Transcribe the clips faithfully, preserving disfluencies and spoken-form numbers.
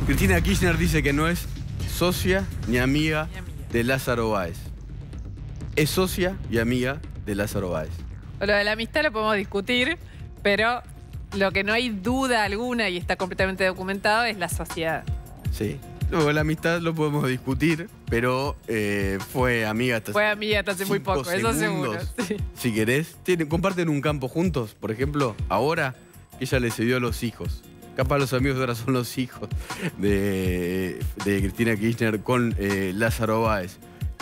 Cristina Kirchner dice que no es socia ni amiga, ni amiga. de Lázaro Báez. Es socia y amiga de Lázaro Báez. Lo de la amistad lo podemos discutir, pero lo que no hay duda alguna y está completamente documentado es la sociedad. Sí. Luego la amistad lo podemos discutir, pero eh, fue amiga hasta Fue amiga hasta hace muy cinco poco, eso seguro. segundos, Sí. Si querés. Tienen, comparten un campo juntos, por ejemplo, ahora ella le cedió a los hijos. Capaz los amigos ahora son los hijos de, de Cristina Kirchner con eh, Lázaro Báez.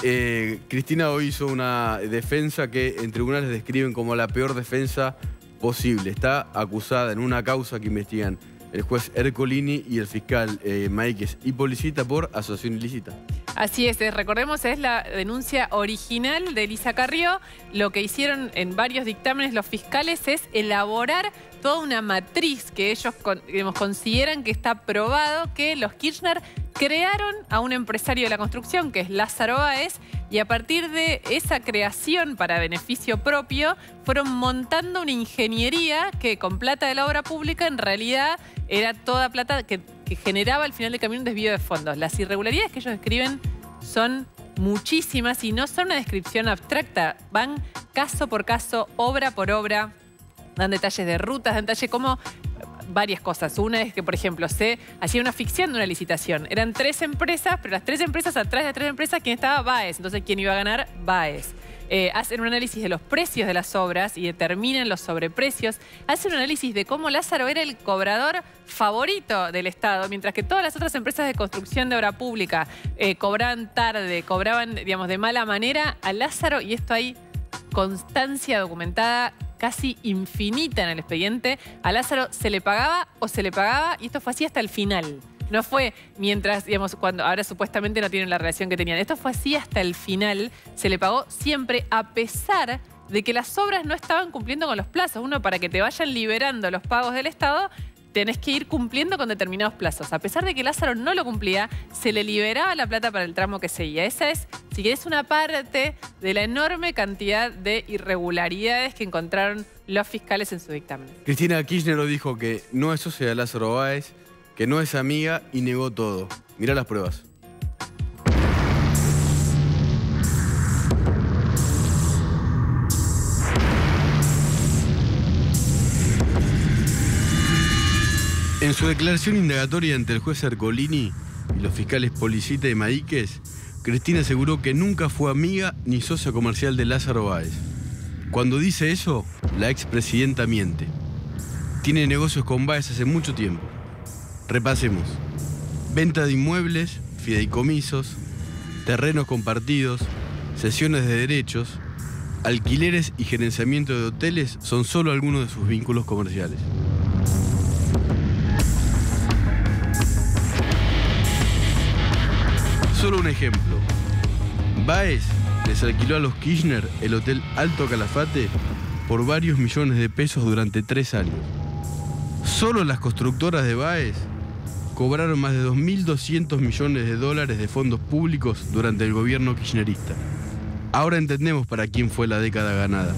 Eh, Cristina hoy hizo una defensa que en tribunales describen como la peor defensa posible. Está acusada en una causa que investigan el juez Ercolini y el fiscal eh, Máiquez Hippolicita por asociación ilícita. Así es, recordemos, es la denuncia original de Elisa Carrió. Lo que hicieron en varios dictámenes los fiscales es elaborar toda una matriz que ellos digamos, consideran que está probado que los Kirchner crearon a un empresario de la construcción, que es Lázaro Báez, y a partir de esa creación para beneficio propio, fueron montando una ingeniería que con plata de la obra pública en realidad era toda plata que, que generaba al final del camino un desvío de fondos. Las irregularidades que ellos describen son muchísimas y no son una descripción abstracta, van caso por caso, obra por obra, dan detalles de rutas, dan detalles como varias cosas. Una es que, por ejemplo, se hacía una ficción de una licitación. Eran tres empresas, pero las tres empresas, atrás de las tres empresas, ¿quién estaba? Báez. Entonces, ¿quién iba a ganar? Báez. Eh, hacen un análisis de los precios de las obras y determinan los sobreprecios. Hacen un análisis de cómo Lázaro era el cobrador favorito del Estado, mientras que todas las otras empresas de construcción de obra pública eh, cobraban tarde, cobraban, digamos, de mala manera. A Lázaro, y esto hay constancia documentada casi infinita en el expediente, a Lázaro se le pagaba o se le pagaba, y esto fue así hasta el final. No fue mientras, digamos, cuando ahora supuestamente no tienen la relación que tenían. Esto fue así hasta el final. Se le pagó siempre, a pesar de que las obras no estaban cumpliendo con los plazos. Uno, para que te vayan liberando los pagos del Estado, tenés que ir cumpliendo con determinados plazos. A pesar de que Lázaro no lo cumplía, se le liberaba la plata para el tramo que seguía. Esa es, si querés, una parte de la enorme cantidad de irregularidades que encontraron los fiscales en su dictamen. Cristina Kirchner lo dijo que no es socia de Lázaro Báez, que no es amiga y negó todo. Mirá las pruebas. En su declaración indagatoria ante el juez Ercolini y los fiscales Hippolicita y Máiquez, Cristina aseguró que nunca fue amiga ni socia comercial de Lázaro Báez. Cuando dice eso, la expresidenta miente. Tiene negocios con Báez hace mucho tiempo. Repasemos. Venta de inmuebles, fideicomisos, terrenos compartidos, cesiones de derechos, alquileres y gerenciamiento de hoteles son solo algunos de sus vínculos comerciales. Solo un ejemplo. Báez les alquiló a los Kirchner el hotel Alto Calafate por varios millones de pesos durante tres años. Solo las constructoras de Báez cobraron más de dos mil doscientos millones de dólares de fondos públicos durante el gobierno kirchnerista. Ahora entendemos para quién fue la década ganada.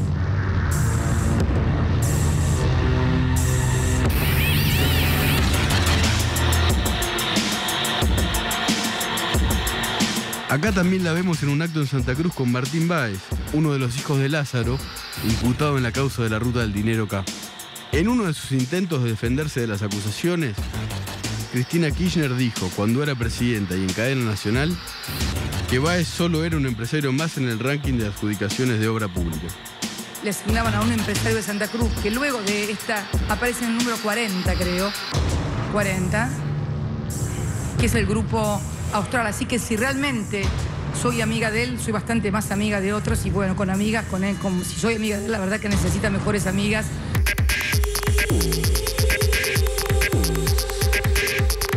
Acá también la vemos en un acto en Santa Cruz con Martín Báez, uno de los hijos de Lázaro, imputado en la causa de la ruta del dinero K. En uno de sus intentos de defenderse de las acusaciones, Cristina Kirchner dijo, cuando era presidenta y en cadena nacional, que Báez solo era un empresario más en el ranking de adjudicaciones de obra pública. Le asignaban a un empresario de Santa Cruz, que luego de esta aparece en el número cuarenta, creo, cuarenta, que es el grupo austral. Así que si realmente soy amiga de él, soy bastante más amiga de otros, y bueno, con amigas, con él, con, si soy amiga de él, la verdad que necesita mejores amigas.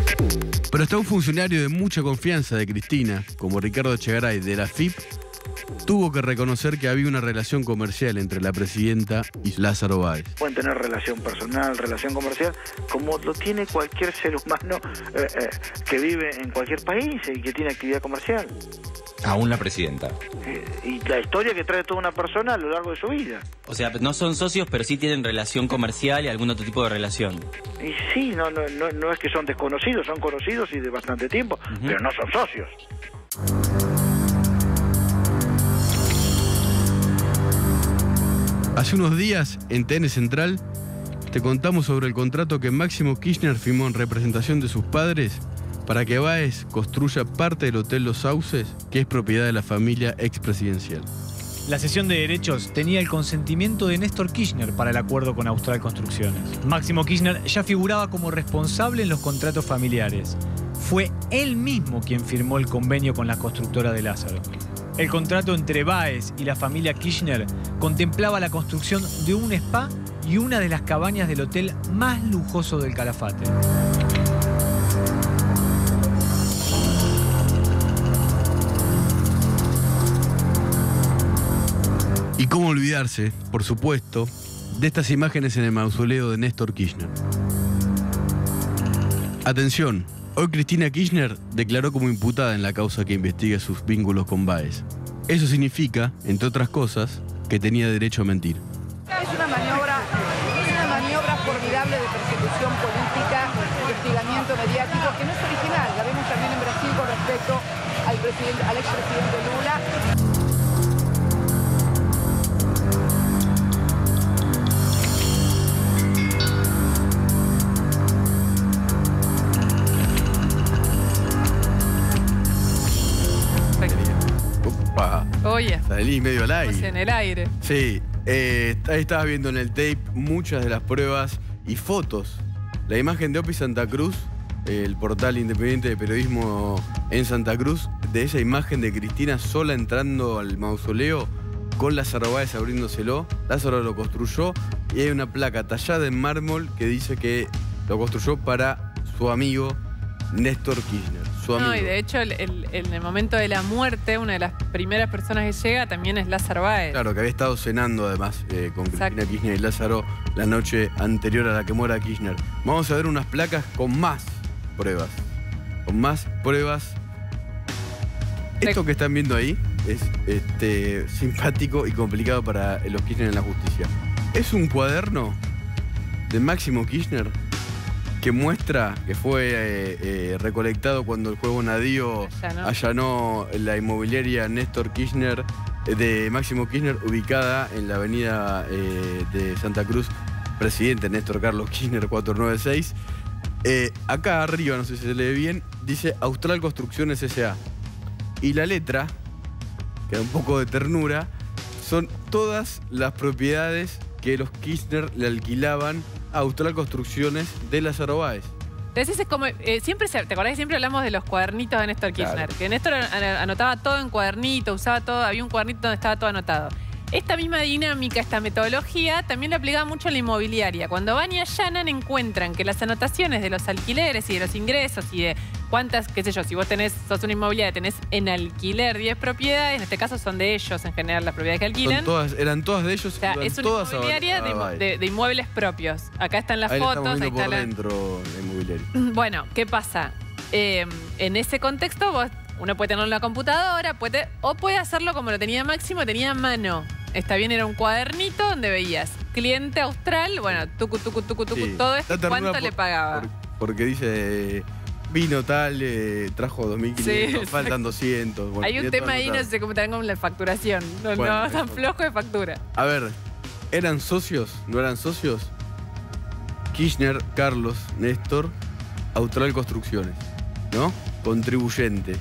Pero hasta un funcionario de mucha confianza de Cristina, como Ricardo Echegaray de la F I P, tuvo que reconocer que había una relación comercial entre la presidenta y Lázaro Báez. Pueden tener relación personal, relación comercial, como lo tiene cualquier ser humano eh, eh, que vive en cualquier país y que tiene actividad comercial. Aún la presidenta. Eh, y la historia que trae toda una persona a lo largo de su vida. O sea, no son socios, pero sí tienen relación comercial y algún otro tipo de relación. Y sí, no, no, no, no es que son desconocidos, son conocidos y de bastante tiempo, uh-huh. pero no son socios. Hace unos días, en T N Central, te contamos sobre el contrato que Máximo Kirchner firmó en representación de sus padres para que Báez construya parte del Hotel Los Sauces, que es propiedad de la familia expresidencial. La cesión de derechos tenía el consentimiento de Néstor Kirchner para el acuerdo con Austral Construcciones. Máximo Kirchner ya figuraba como responsable en los contratos familiares. Fue él mismo quien firmó el convenio con la constructora de Lázaro. El contrato entre Báez y la familia Kirchner contemplaba la construcción de un spa y una de las cabañas del hotel más lujoso del Calafate. Y cómo olvidarse, por supuesto, de estas imágenes en el mausoleo de Néstor Kirchner. Atención, hoy Cristina Kirchner declaró como imputada en la causa que investiga sus vínculos con Báez. Eso significa, entre otras cosas, que tenía derecho a mentir. Es una maniobra, es una maniobra formidable de persecución política, de hostigamiento mediático, que no es original. La vemos también en Brasil con respecto al, presidente, al expresidente Lula. Oye, salí medio al aire. En el aire. Sí, eh, ahí estabas viendo en el tape muchas de las pruebas y fotos. La imagen de Opi Santa Cruz, el portal independiente de periodismo en Santa Cruz, de esa imagen de Cristina sola entrando al mausoleo con Lázaro Báez abriéndoselo. Lázaro lo construyó y hay una placa tallada en mármol que dice que lo construyó para su amigo Néstor Kirchner, su amigo. No, y de hecho, el, el, en el momento de la muerte, una de las primeras personas que llega también es Lázaro Báez. Claro, que había estado cenando además eh, con Exacto. Cristina Kirchner y Lázaro la noche anterior a la que muera Kirchner. Vamos a ver unas placas con más pruebas. Con más pruebas. Esto que están viendo ahí es este, simpático y complicado para los Kirchner en la justicia. Es un cuaderno de Máximo Kirchner que muestra que fue eh, eh, recolectado cuando el juez Bonadío allanó. allanó la inmobiliaria Néstor Kirchner, eh, de Máximo Kirchner, ubicada en la avenida eh, de Santa Cruz, presidente Néstor Carlos Kirchner cuatrocientos noventa y seis. Eh, acá arriba, no sé si se lee bien, dice Austral Construcciones S A Y la letra, que da un poco de ternura, son todas las propiedades que los Kirchner le alquilaban a Austral Construcciones de Lázaro Báez. Entonces es como, eh, siempre se, ¿te acordás que siempre hablamos de los cuadernitos de Néstor Kirchner? Claro. Que Néstor anotaba todo en cuadernito, usaba todo, había un cuadernito donde estaba todo anotado. Esta misma dinámica, esta metodología, también la aplicaba mucho en la inmobiliaria. Cuando van y allanan, encuentran que las anotaciones de los alquileres y de los ingresos y de cuántas, qué sé yo, si vos tenés, sos una inmobiliaria, tenés en alquiler diez propiedades, en este caso son de ellos en general las propiedades que alquilan. Son todas, eran todas de ellos. O sea, es una todas inmobiliaria a, a, a de, de, de inmuebles propios. Acá están las ahí fotos, ahí está por la... dentro la inmobiliaria. Bueno, ¿qué pasa? Eh, en ese contexto, vos, uno puede tenerlo en la computadora, puede, o puede hacerlo como lo tenía Máximo, tenía a mano. Está bien, era un cuadernito donde veías cliente austral, bueno, tucu, tucu, tucu, tucu, Sí. todo esto, Da ternura ¿cuánto por- le pagaba? por- porque dice, eh, vino tal, eh, trajo dos mil quinientos, Sí, faltan doscientos. Bueno, Hay un tiene todo tema ahí, no anotado. sé cómo te con la facturación. No, Bueno, no tan eso. flojo de factura. A ver, ¿eran socios? ¿No eran socios? Kirchner, Carlos, Néstor, Austral Construcciones, ¿no? Contribuyente,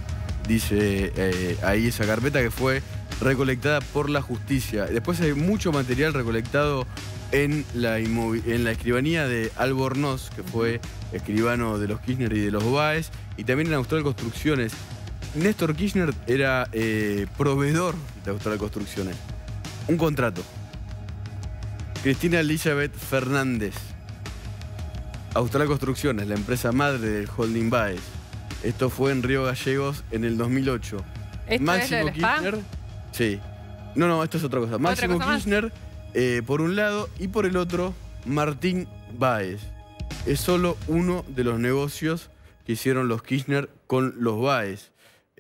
dice eh, ahí esa carpeta que fue recolectada por la justicia. Después hay mucho material recolectado en la, en la escribanía de Albornoz, que fue escribano de los Kirchner y de los Báez, y también en Austral Construcciones. Néstor Kirchner era eh, proveedor de Austral Construcciones. Un contrato. Cristina Elizabeth Fernández. Austral Construcciones, la empresa madre del holding Báez. Esto fue en Río Gallegos en el dos mil ocho. ¿Esto Máximo es lo del spa? Kirchner, Sí. No, no, esto es otra cosa. Máximo cosa más? Kirchner, eh, por un lado, y por el otro, Martín Báez. Es solo uno de los negocios que hicieron los Kirchner con los Báez.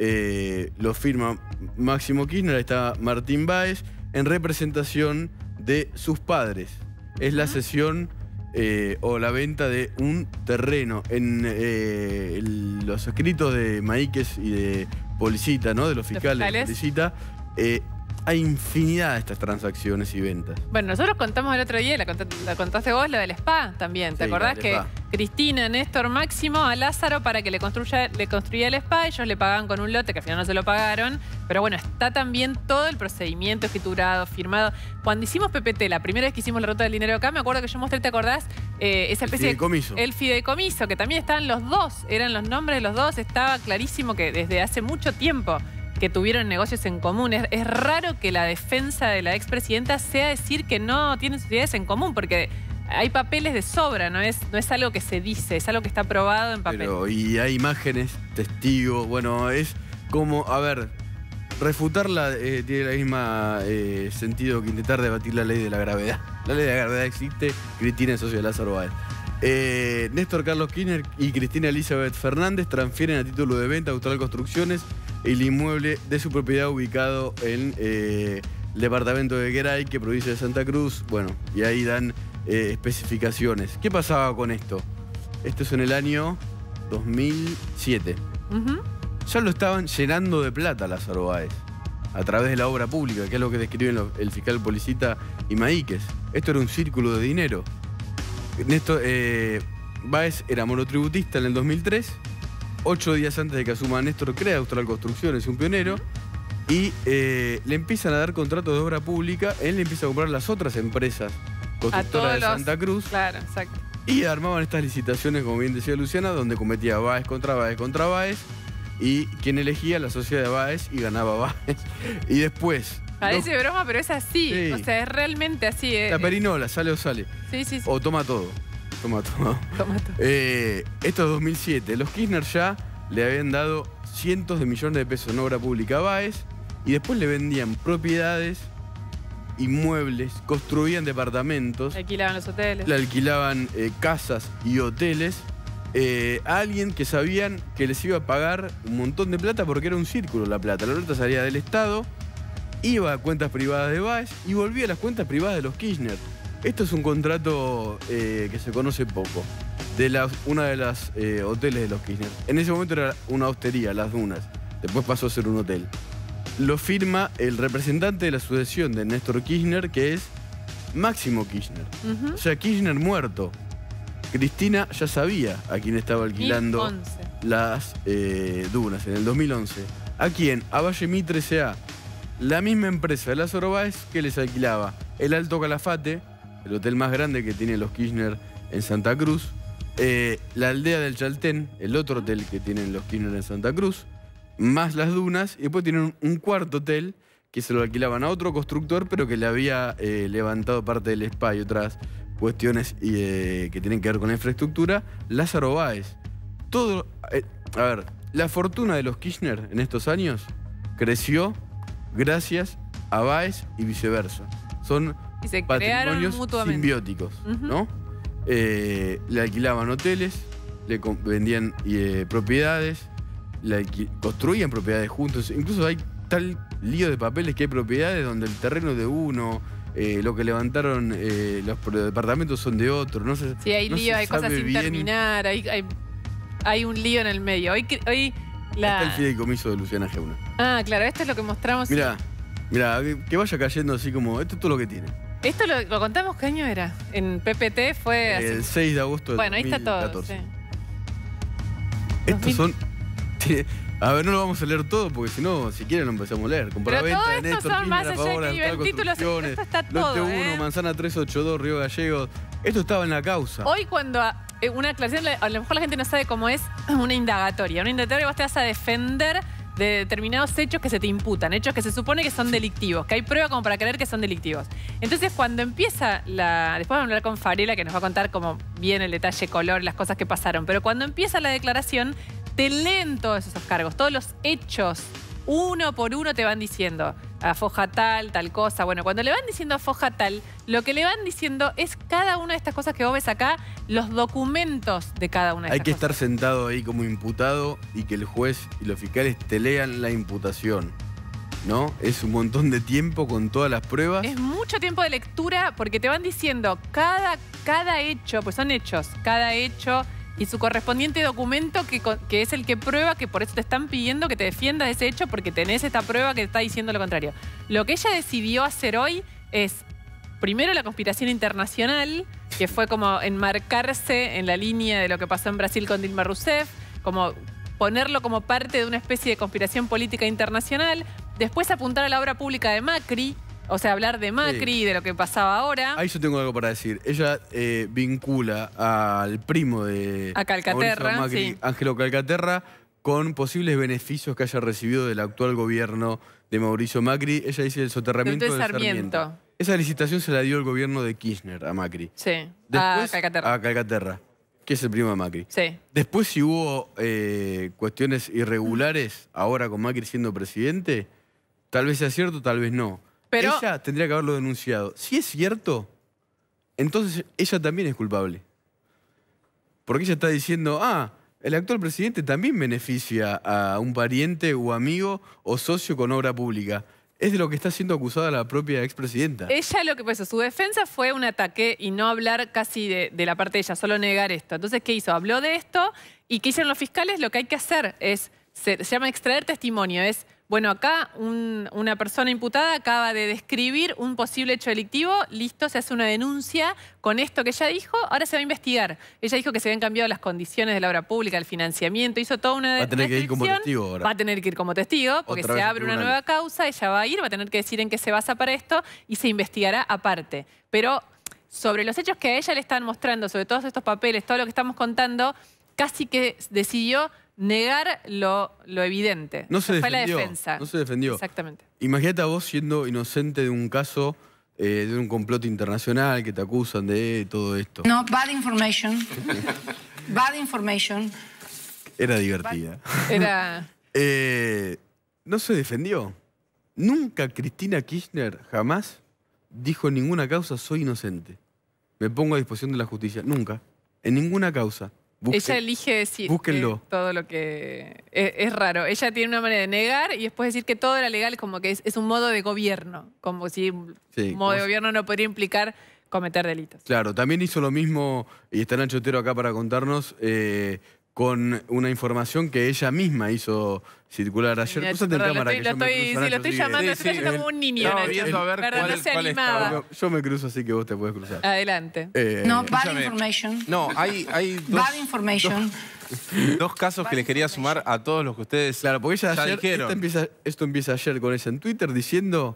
Eh, lo firma Máximo Kirchner, ahí está Martín Báez, en representación de sus padres. Es la cesión eh, o la venta de un terreno. En eh, el- los escritos de Maíquez y de Policita, ¿no? De los fiscales, de fiscales. Policita, eh, hay infinidad de estas transacciones y ventas. Bueno, nosotros contamos el otro día, la, cont- la contaste vos, lo del spa también. ¿Te Sí, acordás la del que spa. Cristina, Néstor, Máximo a Lázaro para que le construya, le construya el spa? Ellos le pagaban con un lote que al final no se lo pagaron. Pero bueno, está también todo el procedimiento escriturado, firmado. Cuando hicimos P P T, la primera vez que hicimos la ruta del dinero acá, me acuerdo que yo mostré, ¿te acordás? Eh, esa El especie de- fideicomiso. el fideicomiso, que también estaban los dos, eran los nombres de los dos. Estaba clarísimo que desde hace mucho tiempo que tuvieron negocios en común. Es, es raro que la defensa de la expresidenta sea decir que no tienen sociedades en común, porque hay papeles de sobra, no es, no es algo que se dice, es algo que está probado en papel. Pero, y hay imágenes, testigos, bueno, es como, a ver, refutarla eh, tiene el mismo eh, sentido que intentar debatir la ley de la gravedad. La ley de la gravedad existe, Cristina es socio de Lázaro Báez. Eh, Néstor Carlos Kirchner y Cristina Elizabeth Fernández transfieren a título de venta a Austral Construcciones el inmueble de su propiedad ubicado en eh, el departamento de Geray, que provincia de Santa Cruz. Bueno, y ahí dan eh, especificaciones. ¿Qué pasaba con esto? Esto es en el año dos mil siete. Ujú. Ya lo estaban llenando de plata Lázaro Báez a través de la obra pública, que es lo que describen lo- el fiscal Policita y Maíquez. Esto era un círculo de dinero. Néstor, eh, Báez era monotributista en el dos mil tres. Ocho días antes de que asuma Néstor, crea Austral Construcciones, un pionero. Y eh, le empiezan a dar contratos de obra pública. Él le empieza a comprar las otras empresas A constructoras todos de los... Santa Cruz. Claro, exacto. Y armaban estas licitaciones, como bien decía Luciana, donde cometía Báez contra Báez contra Báez. Y quien elegía la sociedad de Báez y ganaba Báez. Y después... Parece broma, pero es así. Sí. O sea, es realmente así. eh. La perinola, sale o sale. Sí, sí, sí. O toma todo. Toma todo. Toma todo. Eh, esto es dos mil siete. Los Kirchner ya le habían dado cientos de millones de pesos en obra pública a Báez y después le vendían propiedades, inmuebles, construían departamentos, Alquilaban los hoteles. le alquilaban eh, casas y hoteles eh, a alguien que sabían que les iba a pagar un montón de plata porque era un círculo la plata. La plata salía del Estado, iba a cuentas privadas de Báez y volvía a las cuentas privadas de los Kirchner. Esto es un contrato eh, que se conoce poco, de la, una de las eh, hoteles de los Kirchner. En ese momento era una hostería, Las Dunas. Después pasó a ser un hotel. Lo firma el representante de la sucesión de Néstor Kirchner, que es Máximo Kirchner. Ujú. O sea, Kirchner muerto. Cristina ya sabía a quién estaba alquilando dos mil once. las eh, dunas en el dos mil once. ¿A quién? A Valle Mitre S A La misma empresa de Lázaro Báez que les alquilaba el Alto Calafate, el hotel más grande que tienen los Kirchner en Santa Cruz, eh, la Aldea del Chaltén, el otro hotel que tienen los Kirchner en Santa Cruz, más las dunas, y después tienen un, un cuarto hotel que se lo alquilaban a otro constructor, pero que le había eh, levantado parte del spa y otras cuestiones y, eh, que tienen que ver con la infraestructura, Lázaro Báez. Todo, eh, a ver, la fortuna de los Kirchner en estos años creció gracias a Báez y viceversa. Son Y se crearon patrimonios mutuamente. simbióticos, Ujú. ¿no? Eh, le alquilaban hoteles, le com- vendían eh, propiedades, le alqui- construían propiedades juntos. Incluso hay tal lío de papeles que hay propiedades donde el terreno es de uno, eh, lo que levantaron eh, los pro- departamentos son de otro. No sé, Sí, hay no líos, se hay cosas sabe sin bien. terminar, hay, hay, hay un lío en el medio. Hoy, cre- hoy Está el la... fideicomiso de Luciana Geuna. Ah, claro, esto es lo que mostramos. Mirá, mirá, que, que vaya cayendo así como, esto es todo lo que tiene. Esto lo, lo contamos, ¿qué año era? En P P T fue así. El seis de agosto del Bueno, ahí está todo. dos mil catorce. Sí. Estos son... A ver, no lo vamos a leer todo porque si no, si quieren lo empezamos a leer. Comprar Pero todo venta de esto Néstor son más Kirchner a allá de favor que de diga el Austral título, Construcciones, esto está Lote todo, uno, ¿eh? Manzana tres ochenta y dos, Río Gallegos. Esto estaba en la causa. Hoy cuando ah, eh, una aclaración, a lo mejor la gente no sabe cómo es una indagatoria. Una indagatoria vos te vas a defender de determinados hechos que se te imputan, hechos que se supone que son delictivos, que hay prueba como para creer que son delictivos. Entonces cuando empieza la... Después vamos a hablar con Farela que nos va a contar como bien el detalle, color, las cosas que pasaron. Pero cuando empieza la declaración, te leen todos esos cargos, todos los hechos. Uno por uno te van diciendo. a Foja tal, tal cosa. Bueno, cuando le van diciendo a Foja tal, lo que le van diciendo es cada una de estas cosas que vos ves acá, los documentos de cada una de Hay estas que cosas. estar sentado ahí como imputado y que el juez y los fiscales te lean la imputación, ¿no? Es un montón de tiempo con todas las pruebas. Es mucho tiempo de lectura porque te van diciendo cada, cada hecho, pues son hechos, cada hecho y su correspondiente documento que, que es el que prueba, que por eso te están pidiendo que te defiendas de ese hecho porque tenés esta prueba que te está diciendo lo contrario. Lo que ella decidió hacer hoy es, primero, la conspiración internacional, que fue como enmarcarse en la línea de lo que pasó en Brasil con Dilma Rousseff, como ponerlo como parte de una especie de conspiración política internacional, después apuntar a la obra pública de Macri, o sea, hablar de Macri Sí. y de lo que pasaba ahora. Ahí yo tengo algo para decir. Ella eh, vincula al primo de A Calcaterra, Mauricio Macri, sí. Ángelo Calcaterra, con posibles beneficios que haya recibido del actual gobierno de Mauricio Macri. Ella dice el soterramiento Del del Sarmiento. Sarmiento. Esa licitación se la dio el gobierno de Kirchner a Macri. Sí, Después, a Calcaterra. a Calcaterra, que es el primo de Macri. Sí. Después, si hubo eh, cuestiones irregulares, ahora con Macri siendo presidente, tal vez sea cierto, tal vez no. Pero- Ella tendría que haberlo denunciado. Si es cierto, entonces ella también es culpable. Porque ella está diciendo, ah, el actual presidente también beneficia a un pariente o amigo o socio con obra pública. Es de lo que está siendo acusada la propia expresidenta. Ella lo que pasó, su defensa fue un ataque y no hablar casi de, de la parte de ella, solo negar esto. Entonces, ¿qué hizo? Habló de esto y ¿qué hicieron los fiscales? Lo que hay que hacer es, se, se llama extraer testimonio, es, bueno, acá un- una persona imputada acaba de describir un posible hecho delictivo, listo, se hace una denuncia con esto que ella dijo, ahora se va a investigar. Ella dijo que se habían cambiado las condiciones de la obra pública, el financiamiento, hizo toda una Va a tener que ir como descripción. testigo ahora. Va a tener que ir como testigo, porque Otra se vez al abre una tribunal. nueva causa, ella va a ir, va a tener que decir en qué se basa para esto y se investigará aparte. Pero sobre los hechos que a ella le están mostrando, sobre todos estos papeles, todo lo que estamos contando, casi que decidió negar lo, lo evidente. No se Fue la defendió, defensa. no se defendió. Exactamente. Imagínate a vos siendo inocente de un caso, eh, de un complot internacional que te acusan de todo esto. No, bad information. Bad information. Era divertida. Era... Eh, no se defendió. Nunca Cristina Kirchner jamás dijo en ninguna causa soy inocente. Me pongo a disposición de la justicia. Nunca. En ninguna causa. Busque- Ella elige decir búsquenlo. que todo lo que... Es, es raro. Ella tiene una manera de negar y después decir que todo era legal, como que es, es un modo de gobierno. Como si un Sí, modo de como si- gobierno no podría implicar cometer delitos. Claro, también hizo lo mismo, y está Nacho Otero acá para contarnos, eh, con una información que ella misma hizo circular ayer. Nacho, Cruzate en perdón, lo cámara, estoy, que lo yo me estoy, cruzo, sí, lo Nacho, estoy sigue. llamando, Sí, estoy sí, cayendo como un niño, estaba Nacho. viendo a ver Perdón, cuál- no se cuál animaba. estaba. Yo, yo me cruzo así que vos te puedes cruzar. Adelante. Eh, No, bad escúchame. information. No, hay, hay dos, Bad information. dos casos que les quería sumar a todos los que ustedes Claro, porque ella ya ayer, dijeron. esta empieza- esto empieza ayer con ella en Twitter diciendo...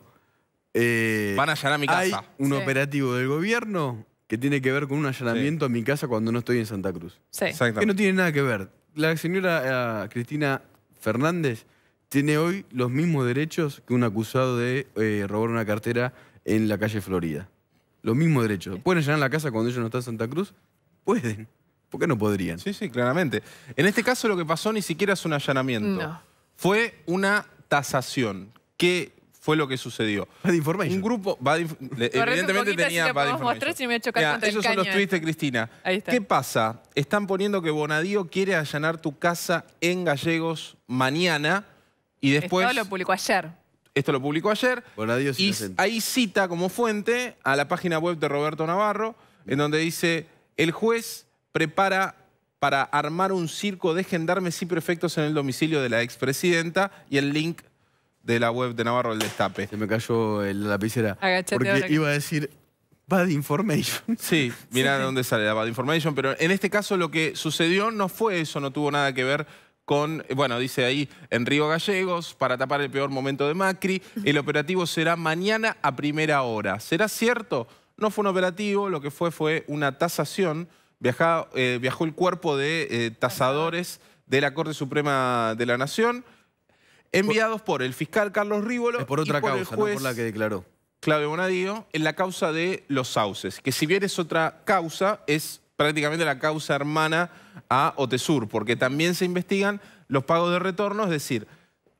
eh, Van a allanar mi Hay casa. un Sí. operativo del gobierno que tiene que ver con un allanamiento a mi casa cuando no estoy en Santa Cruz. Sí. Que Exactamente. no tiene nada que ver. La señora eh, Cristina Fernández tiene hoy los mismos derechos que un acusado de eh, robar una cartera en la calle Florida. Los mismos derechos. ¿Pueden allanar la casa cuando ellos no están en Santa Cruz? Pueden. ¿Por qué no podrían? Sí, sí, claramente. En este caso lo que pasó ni siquiera es un allanamiento. No. Fue una tasación. ¿Qué fue lo que sucedió? Bad information. Un grupo, bad inf- le- un evidentemente poquito, tenía así lo bad podemos information. mostrar, si no me voy a chocar Mirá, contra el esos son los caño tweets de este. Cristina. Ahí está. ¿Qué pasa? Están poniendo que Bonadío quiere allanar tu casa en Gallegos mañana y después... Esto lo publicó ayer. Esto lo publicó ayer. Bonadío es Y inocente. ahí cita como fuente a la página web de Roberto Navarro, en donde dice, el juez prepara para armar un circo de gendarmes y prefectos en el domicilio de la expresidenta, y el link de la web de Navarro del Destape. Se me cayó el- la lapicera. Agachate porque ahora que- iba a decir bad information. Sí, mirá de dónde sale la bad information, pero en este caso lo que sucedió no fue eso, no tuvo nada que ver con, bueno, dice ahí, en Río Gallegos, para tapar el peor momento de Macri, el operativo será mañana a primera hora. ¿Será cierto? No fue un operativo, lo que fue fue una tasación. Viaja- eh, viajó el cuerpo de eh, tasadores de la Corte Suprema de la Nación, enviados por el fiscal Carlos Rívolo Es por otra y por el causa, no juez por la que declaró. Claudio Bonadío, en la causa de los sauces, que si bien es otra causa, es prácticamente la causa hermana a Otesur, porque también se investigan los pagos de retorno, es decir,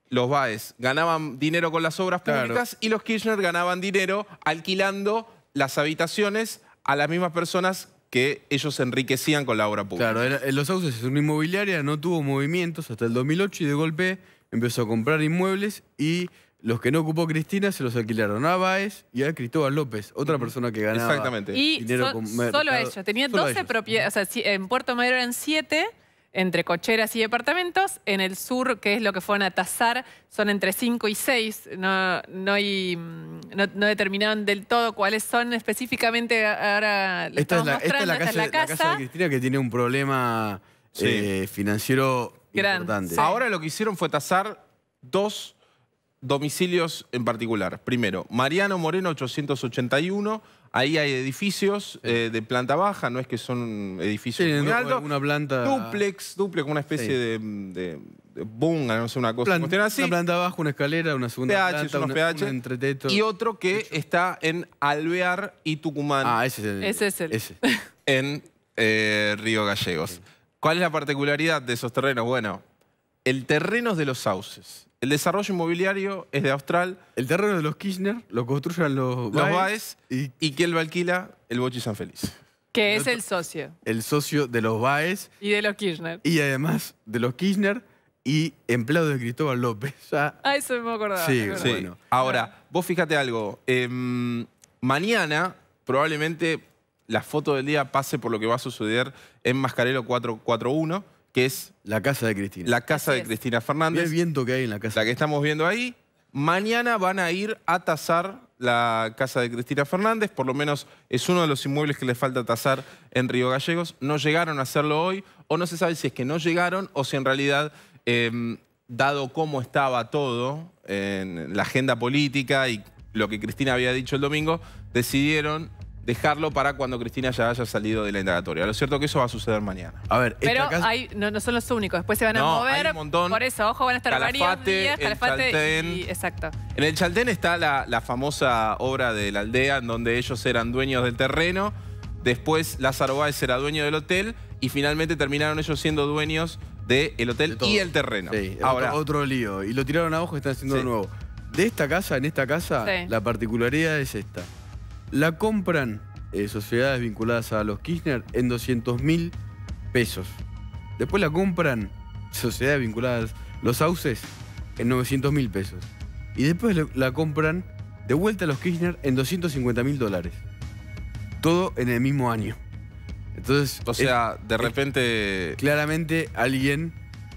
los Báez ganaban dinero con las obras Claro. públicas y los Kirchner ganaban dinero alquilando las habitaciones a las mismas personas que ellos se enriquecían con la obra pública. Claro, era- Los Sauces es una inmobiliaria, no tuvo movimientos hasta el dos mil ocho y de golpe empezó a comprar inmuebles y los que no ocupó Cristina se los alquilaron a Báez y a Cristóbal López, otra persona que ganaba Exactamente. Y dinero so- con solo mercado. ellos. Tenía Solo doce ellos. propiedades. O sea, si- en Puerto Madero eran siete, entre cocheras y departamentos. En el sur, que es lo que fueron a tasar, son entre cinco y seis. No, no, hay, mm, no, no determinaron del todo cuáles son específicamente. Ahora lo Esta es, estamos la, esta es mostrando. la casa, la casa de Cristina que tiene un problema Sí. eh, financiero Gran, importante. sí. Ahora lo que hicieron fue tasar dos domicilios en particular. Primero, Mariano Moreno ochocientos ochenta y uno. Ahí hay edificios eh, de planta baja, no es que son edificios Tienen muy do- altos. una planta... Duplex, duplex, una especie Sí. de, de, de bunga, no sé, una cosa. plan- cuestión así. Una planta baja, una escalera, una segunda P H, planta, unos una- P H. un entreteto. Y otro que está en Alvear y Tucumán, Ah, ese es el... Ese es el- ese. en eh, Río Gallegos. ¿Cuál es la particularidad de esos terrenos? Bueno, el terreno es de los Sauces. El desarrollo inmobiliario es de Austral. El terreno de los Kirchner lo construyen los Los Báez Báez. y ¿Y quién lo alquila? El Bochi San Feliz. Que es otro- el socio. el socio de los Báez Y de los Kirchner. y además de los Kirchner y empleado de Cristóbal López. Ya, Ah, eso me acordaba. Sí, es verdad. Sí. Bueno. Ahora, vos fíjate algo. Em, mañana, probablemente, la foto del día pase por lo que va a suceder en Mascarelo cuatrocientos cuarenta y uno, que es la casa de Cristina. la casa Así de es. Cristina Mirá Fernández. el viento que hay en la casa. La que estamos viendo ahí. Mañana van a ir a tasar la casa de Cristina Fernández, por lo menos es uno de los inmuebles que le falta tasar en Río Gallegos. No llegaron a hacerlo hoy, o no se sabe si es que no llegaron o si en realidad, eh, dado cómo estaba todo en la agenda política y lo que Cristina había dicho el domingo, decidieron dejarlo para cuando Cristina ya haya salido de la indagatoria. Lo cierto es que eso va a suceder mañana. A ver, esta Pero casa... hay, no, no son los únicos. Después se van a No, mover. hay un montón. Por eso, ojo, van a estar varios Calafate, días. el Calafate Chaltén. y... Exacto. En el Chaltén está la, la famosa obra de la aldea en donde ellos eran dueños del terreno, después Lázaro Báez era dueño del hotel y finalmente terminaron ellos siendo dueños del hotel De todo. y el terreno. Sí, Ahora, otro, otro lío. Y lo tiraron abajo y están haciendo Sí. de nuevo. De esta casa, en esta casa, Sí. la particularidad es esta. La compran eh, sociedades vinculadas a los Kirchner en doscientos mil pesos. Después la compran sociedades vinculadas a los Sauces en novecientos mil pesos. Y después le- la compran de vuelta a los Kirchner en doscientos cincuenta mil dólares. Todo en el mismo año. Entonces, o sea, de repente... es- claramente alguien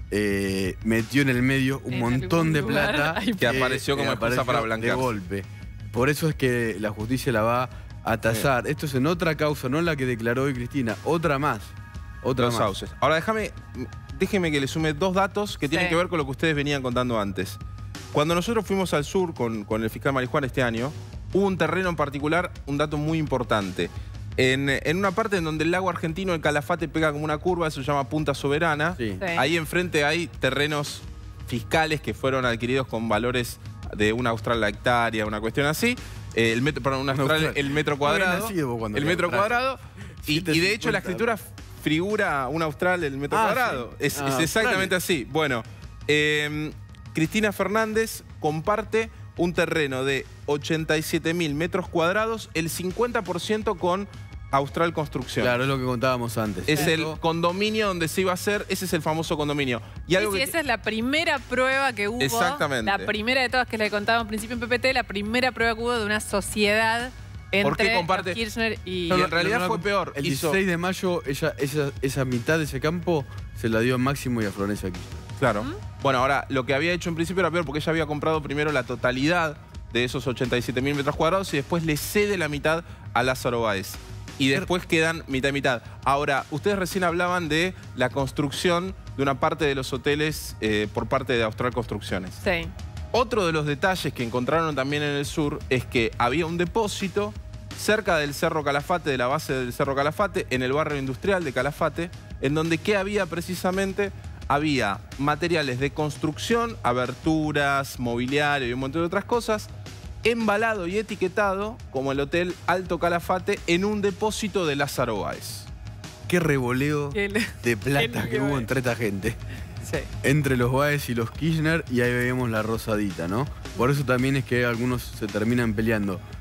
eh, metió en el medio un En montón algún de lugar plata hay- Que apareció como excusa apareció para de blanquearse. golpe. Por eso es que la justicia la va a tasar. Esto es en otra causa, no en la que declaró hoy Cristina, otra más. Otra Los más. Sauces. Ahora déjame, déjeme que le sume dos datos que tienen Sí. que ver con lo que ustedes venían contando antes. Cuando nosotros fuimos al sur con, con el fiscal Marijuán este año, hubo un terreno en particular, un dato muy importante. En, en una parte en donde el lago argentino, el Calafate, pega como una curva, eso se llama Punta Soberana. Sí. Sí. Ahí enfrente hay terrenos fiscales que fueron adquiridos con valores de una austral la hectárea, una cuestión así. Eh, el metro, perdón, una Una austral, austral. el metro No habías cuadrado. nacido vos cuando El era metro austral. cuadrado. Y, y de hecho la setecientos cincuenta. escritura figura un austral el metro Ah, cuadrado. sí. Es, Ah, es exactamente Australia. así. Bueno, eh, Cristina Fernández comparte un terreno de ochenta y siete mil metros cuadrados, el cincuenta por ciento con Austral Construcción. Claro, es lo que contábamos antes. Es el Esto- condominio donde se iba a hacer, ese es el famoso condominio. Y Sí, algo sí, que- esa es la primera prueba que hubo. Exactamente. La primera de todas que le contaba en principio en P P T, la primera prueba que hubo de una sociedad ¿Por qué entre comparte? los Kirchner y... No, no, en realidad fue peor. El Hizo- dieciséis de mayo, ella, esa, esa mitad de ese campo se la dio a Máximo y a Florencia aquí. Claro. Bueno, ahora, lo que había hecho en principio era peor porque ella había comprado primero la totalidad de esos ochenta y siete mil metros cuadrados y después le cede la mitad a Lázaro Báez. Y después quedan mitad y mitad. Ahora, ustedes recién hablaban de la construcción de una parte de los hoteles eh, por parte de Austral Construcciones. Sí. Otro de los detalles que encontraron también en el sur es que había un depósito cerca del Cerro Calafate, de la base del Cerro Calafate, en el barrio industrial de Calafate, en donde ¿qué había precisamente? Había materiales de construcción, aberturas, mobiliario y un montón de otras cosas, embalado y etiquetado como el Hotel Alto Calafate en un depósito de Lázaro Báez. Qué revoleo Qué le- de plata qué que lío, hubo eh. entre esta gente. Sí. entre los Báez y los Kirchner, y ahí vemos la rosadita, ¿no? Por eso también es que algunos se terminan peleando.